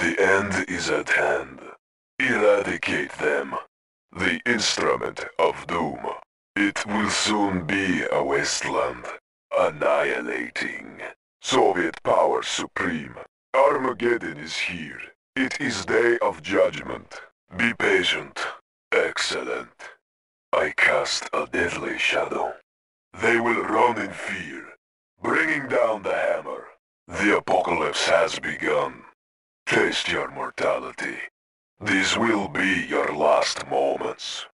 The end is at hand. Eradicate them. The instrument of doom. It will soon be a wasteland. Annihilating. Soviet power supreme. Armageddon is here. It is day of judgment. Be patient. Excellent. I cast a deadly shadow. They will run in fear, bringing down the hammer. The apocalypse has begun. Taste your mortality. These will be your last moments.